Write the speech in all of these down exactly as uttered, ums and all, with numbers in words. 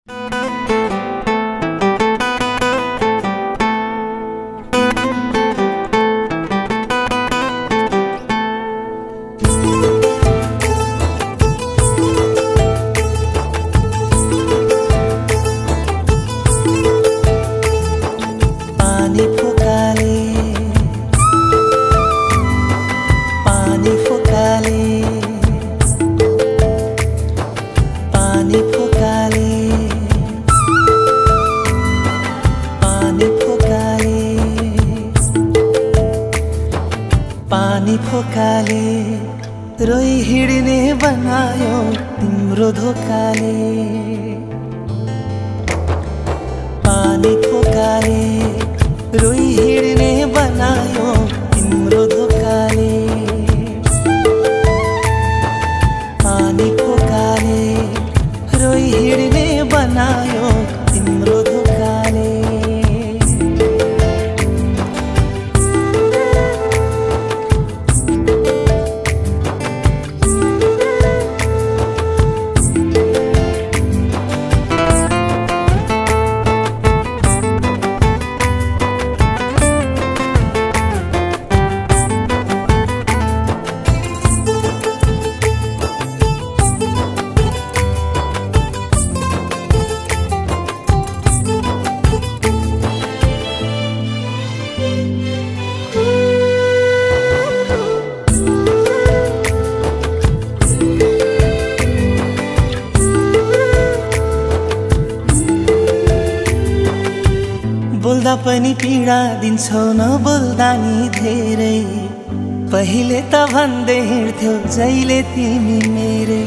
पानी फोकाले रोई हिड्ने बनायो तिम्रो धोकाले पानी फोकाले रोई हिड्ने बनायो तिम्रो धोकाले पानी फोकाले रोई हिड्ने बनायो तिम्रो धोकाले बोल्दा पनि पीडा दिन्छौ नबोल्दा नि धेरै पहिले त भन्दै हिँड्थ्यौ जहिले तिमी मेरै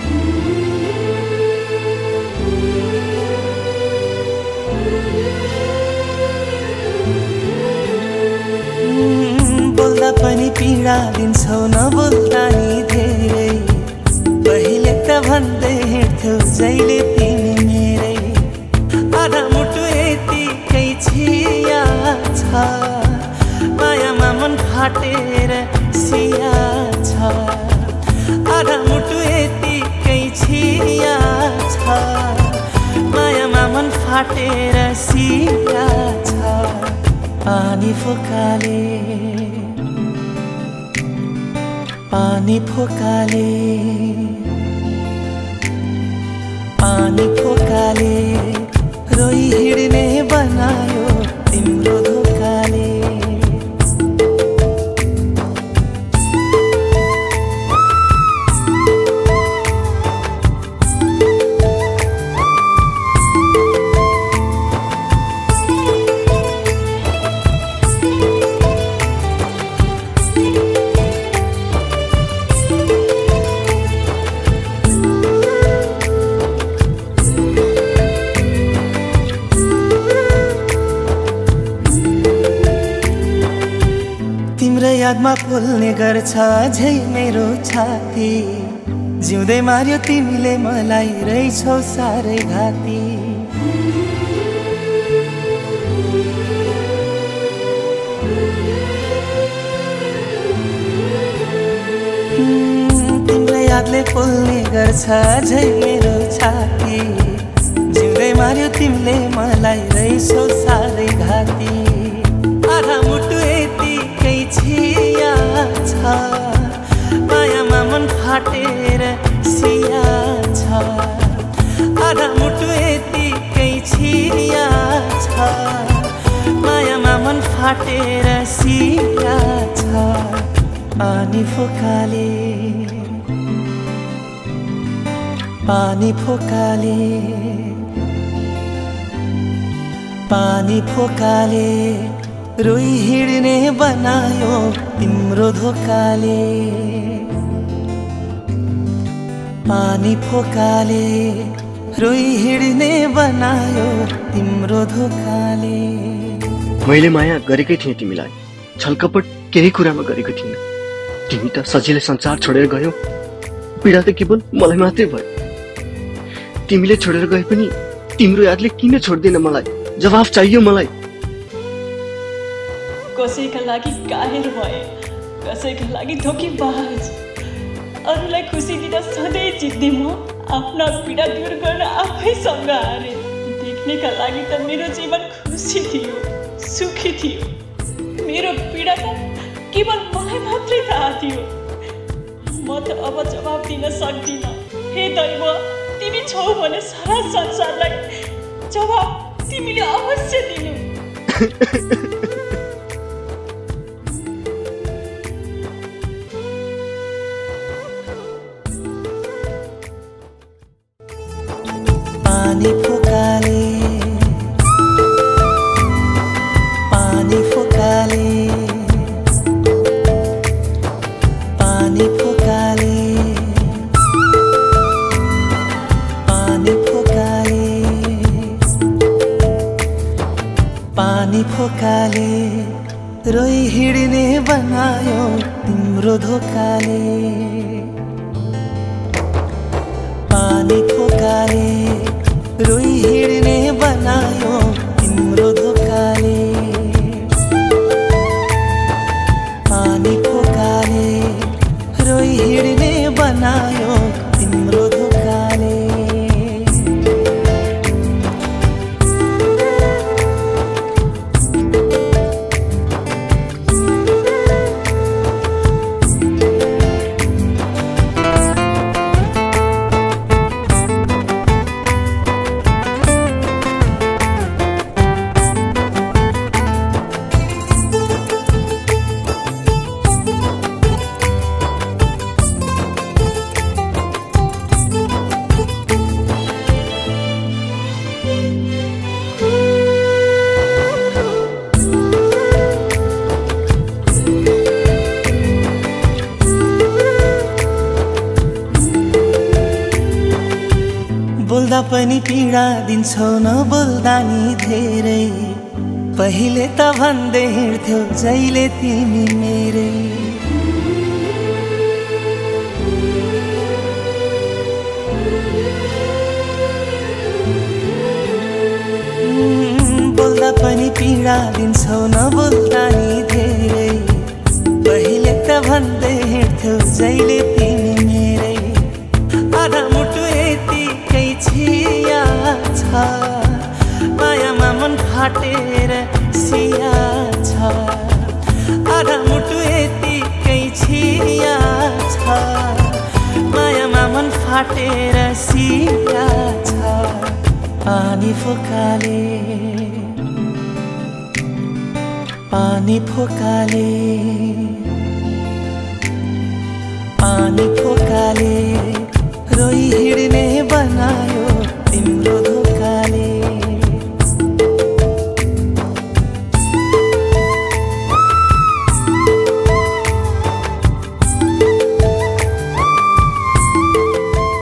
बोल्दा पनि पीडा दिन्छौ नबोल्दा नि धेरै पहिले त भन्दै हिँड्थ्यौ जहिले तिमी मेरै आधा मुटु यतिकै छिया छ मायामा मन फाटेर सिया छ आधा मुटु यतिकै छिया छ मायामा मन फाटेर सिया छ पानी फोकाले पानी फोकाले पानी फोकाले रोई हिड्ने बनायो तिम्रो धोकाले यादमा फुल्ने गर्छ झै मेरो छाती जिउँदै मार्यो तिमीले मलाई रहेछौ साह्रै घाती तिम्रो यादले फुल्ने गर्छ झै मेरो छाती जिउँदै मार्यो तिमीले मलाई रहेछौ साह्रै घाती आधा मुटु यतिकै छिया छ मायामा मन फाटेर सिया छ आधा मुटु यतिकै छिया छ मायामा मन फाटेर सिया छ पानी फोकाले पानी फोकाले पानी फोकाले रोई हिड्ने बनायो तिम्रो धोकाले पानी फोकाले रोई हिड्ने बनायो तिम्रो धोकाले मैले माया गरेकै थिएँ तिमीलाई छलकपट केही कुरामा गरेको थिइनँ तिमी त सजिलै संसार छोडेर गयौ पीडा त केवल मलाई मात्रै भयो तिमीले छोडेर गए पनि तिम्रो यादले किन छोड्दैन मलाई जवाफ चाहियो मलाई कसैका लागि काहेर भए कसैका लागि धोकेबाज अरूलाई खुसी दिन सधैँ जित्ने म आफ्ना पीडा दूर गर्न आफैसँग हारे। देख्नेका लागि त मेरो जीवन खुसी थियो, सुखी थियो। मेरो पीडा त केवल मलाई मात्रै थाहा थियो। म त अब जवाब दिन सक्दिनँ। हे दैव, तिमी छौ भने सारा संसारलाई जवाब तिमीले अवश्य दिनु। पानी फुकाले पानी फुकाले पानी फुकाले पानी फुकाले पानी फुकाले रोई हिँड्ने बनायो तिम्रो धोकाले। पानी फुकाले रोई हिँड्ने बनायो तिम्रो धोकाले। पानी फुकाले रोई हिँड्ने बनायो तिम्रो धोकाले। बोल्दा पनि पीडा दिन्छौ नबोल्दा नि धेरै। पहिले त भन्दै हिँड्थ्यौ जहिले तिमी मेरै। बोल्दा पनि पीडा दिन्छौ नबोल्दा नि धेरै। पहिले त भन्दै हिँड्थ्यौ जहिले तिमी मेरै। आधा मुटु यतिकै छिया छ, मायामा मन फाटेर सिया छ। आधा मुटु यतिकै छिया छ, मायामा मन फाटेर सिया छ। पानी फुकाले पानी फुकाले पानी फुकाले